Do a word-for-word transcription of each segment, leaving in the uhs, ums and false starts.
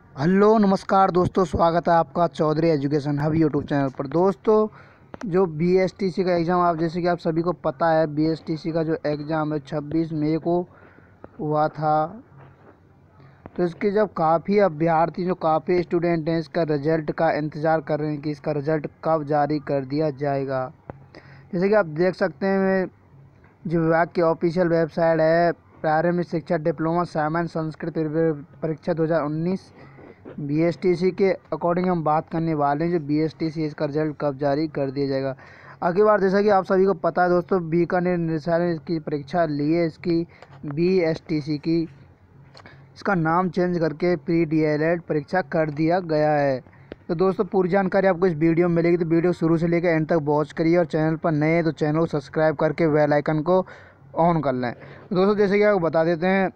Hello नमस्कार दोस्तों, स्वागत है आपका Chaudhary education hub YouTube channel पर। दोस्तों, जो बीएसटीसी का एग्ज़ाम, आप जैसे कि आप सभी को पता है, बीएसटीसी का जो एग्ज़ाम है छब्बीस मई को हुआ था। तो इसके जब काफ़ी अभ्यर्थी, जो काफ़ी स्टूडेंट हैं, इसका रिज़ल्ट का इंतज़ार कर रहे हैं कि इसका रिज़ल्ट कब जारी कर दिया जाएगा। जैसे कि आप देख सकते हैं, जो विभाग की ऑफिशियल वेबसाइट है, प्रारंभिक शिक्षा डिप्लोमा सामान्य संस्कृत परीक्षा दो हज़ार उन्नीस बीएसटीसी के अकॉर्डिंग हम बात करने वाले हैं। जो बीएसटीसी इसका रिजल्ट कब जारी कर दिया जाएगा। अगली बार जैसा कि आप सभी को पता है दोस्तों, बीकानेर निदेशालय ने इसकी परीक्षा ली है, इसकी बीएसटीसी की। इसका नाम चेंज करके प्री डीएलएड परीक्षा कर दिया गया है। तो दोस्तों, पूरी जानकारी आपको इस वीडियो में मिलेगी, तो वीडियो शुरू से लेकर एंड तक वॉच करिए। और चैनल पर नए हैं तो चैनल को सब्सक्राइब करके बेल आइकन को ऑन कर लें। तो दोस्तों, जैसे कि आपको बता देते हैं,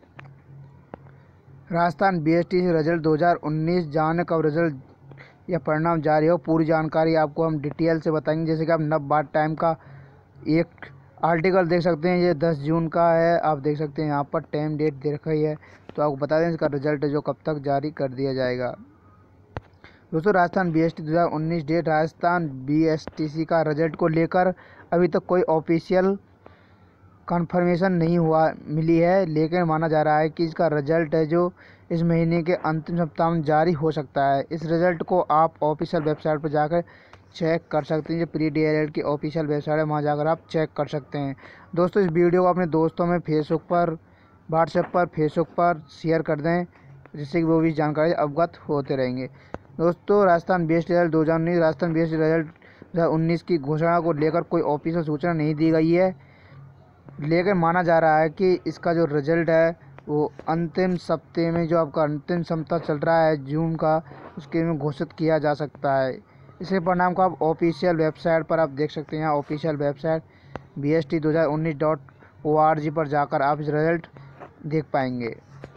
राजस्थान बीएसटीसी रिजल्ट दो हज़ार उन्नीस जाने कब रिजल्ट या परिणाम जारी हो, पूरी जानकारी आपको हम डिटेल से बताएंगे। जैसे कि आप नव बात टाइम का एक आर्टिकल देख सकते हैं, ये दस जून का है। आप देख सकते हैं यहाँ पर टाइम डेट दे रखी है। तो आपको बता दें इसका रिजल्ट जो कब तक जारी कर दिया जाएगा। दोस्तों, राजस्थान बीएसटी दो हज़ार उन्नीस डेट, राजस्थान बीएसटीसी का रिजल्ट को लेकर अभी तक कोई ऑफिशियल कन्फर्मेशन नहीं हुआ मिली है, लेकिन माना जा रहा है कि इसका रिजल्ट है जो इस महीने के अंतिम सप्ताह में जारी हो सकता है। इस रिज़ल्ट को आप ऑफिशियल वेबसाइट पर जाकर चेक कर सकते हैं। जो प्री डीएलएड की ऑफिशियल वेबसाइट है, वहाँ जाकर आप चेक कर सकते हैं। दोस्तों, इस वीडियो को अपने दोस्तों में फेसबुक पर, व्हाट्सएप पर, फेसबुक पर शेयर कर दें, जिससे कि वो भी जानकारी अवगत होते रहेंगे। दोस्तों, राजस्थान बीएसटी रिजल्ट दो हज़ार उन्नीस राजस्थान बीएसटी रिजल्ट दो हज़ार उन्नीस की घोषणा को लेकर कोई ऑफिशियल सूचना नहीं दी गई है, लेकिन माना जा रहा है कि इसका जो रिज़ल्ट है वो अंतिम सप्ताह में, जो आपका अंतिम सप्ताह चल रहा है जून का, उसके में घोषित किया जा सकता है। इसके परिणाम को आप ऑफिशियल वेबसाइट पर आप देख सकते हैं। यहाँ official website B S T दो हज़ार उन्नीस डॉट ओ आर जी पर जाकर आप इस रिज़ल्ट देख पाएंगे।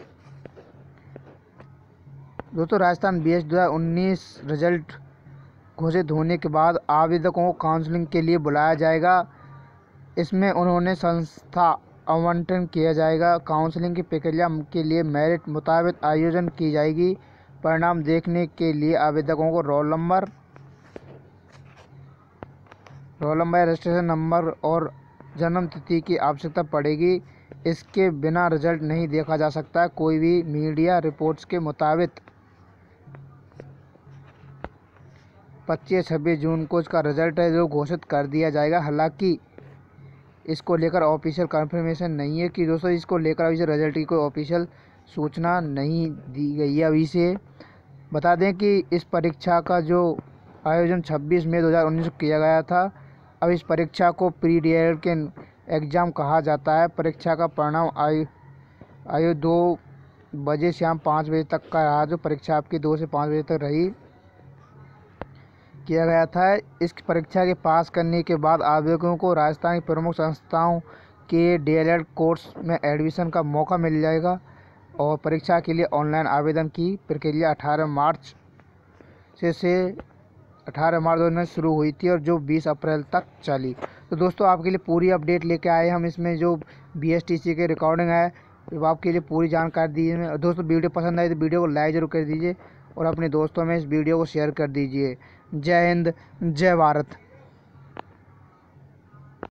दोस्तों, राजस्थान बी एस टी दो हज़ार उन्नीस रिज़ल्ट घोषित होने के बाद आवेदकों को काउंसलिंग के लिए बुलाया जाएगा। इसमें उन्होंने संस्था आवंटन किया जाएगा। काउंसलिंग की प्रक्रिया के लिए मेरिट मुताबिक आयोजन की जाएगी। परिणाम देखने के लिए आवेदकों को roll number roll number registration number और जन्म तिथि की आवश्यकता पड़ेगी। इसके बिना रिजल्ट नहीं देखा जा सकता है। कोई भी मीडिया रिपोर्ट्स के मुताबिक पच्चीस छब्बीस जून को इसका रिजल्ट है जो घोषित कर दिया जाएगा। हालांकि इसको लेकर ऑफिशियल कंफर्मेशन नहीं है कि दोस्तों, इसको लेकर अभी से रिजल्ट की कोई ऑफिशियल सूचना नहीं दी गई है। अभी से बता दें कि इस परीक्षा का जो आयोजन छब्बीस मई दो हज़ार उन्नीस को किया गया था। अब इस परीक्षा को प्री डीएलएड के एग्ज़ाम कहा जाता है। परीक्षा का परिणाम आयु आयु दो बजे शाम पाँच बजे तक का रहा। जो परीक्षा आपकी दो से पाँच बजे तक रही किया गया था। इस परीक्षा के पास करने के बाद आवेदकों को राजस्थान की प्रमुख संस्थाओं के डीएलएड कोर्स में एडमिशन का मौका मिल जाएगा। और परीक्षा के लिए ऑनलाइन आवेदन की प्रक्रिया अठारह मार्च से से अठारह मार्च दो हज़ार उन्नीस शुरू हुई थी और जो बीस अप्रैल तक चली। तो दोस्तों, आपके लिए पूरी अपडेट लेके आए हम। इसमें जो बीएसटीसी के रिकॉर्डिंग है, तो आपके लिए पूरी जानकारी दी है। दोस्तों, वीडियो पसंद आई तो वीडियो को लाइक जरूर कर दीजिए और अपने दोस्तों में इस वीडियो को शेयर कर दीजिए। जय हिंद, जय भारत।